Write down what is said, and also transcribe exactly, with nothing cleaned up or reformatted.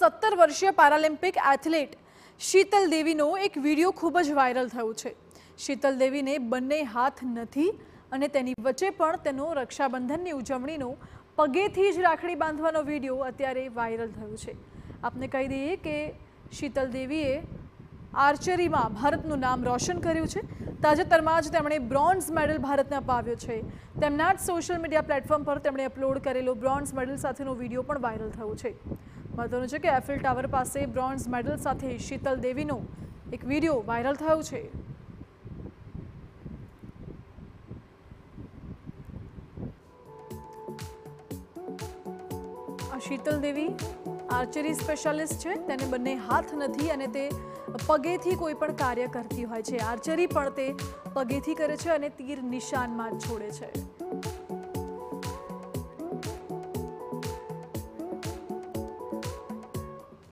સત્તર વર્ષીય Paralympic athlete Sheetal દેવીનો એક વિડીયો ખૂબ જ વાયરલ થયો છે। શીતલ દેવીને બંને હાથ નથી અને તેની વચ્ચે પણ તેનો રક્ષાબંધનની ઉજવણીનો પગેથી જ રાખડી બાંધવાનો વિડીયો અત્યારે વાયરલ થયો છે। આપને કહી દઈએ કે શીતલ દેવીએ આર્ચરીમાં ભારતનું નામ રોશન કર્યું છે। તાજેતરમાં જ તેમણે બ્રોન્ઝ મેડલ ભારતને અપાવ્યો છે। તેમના જ સોશિયલ મીડિયા પ્લેટફોર્મ પર તેમણે અપલોડ કરેલો બ્રોન્ઝ મેડલ સાથેનો વિડીયો પણ વાયરલ થયો છે। મહત્વનું છે કે એફિલ ટાવર પાસે બ્રોન્ઝ મેડલ સાથે શીતલ દેવીનો એક વિડીયો વાયરલ થયો છે। શીતલ દેવી આર્ચરી સ્પેશિયાલિસ્ટ છે, તેને બંને હાથ નથી અને તે પગેથી કોઈ પણ કાર્ય કરતી હોય છે। આર્ચરી પણ તે પગેથી કરે છે અને તીર નિશાનમાં જ છોડે છે।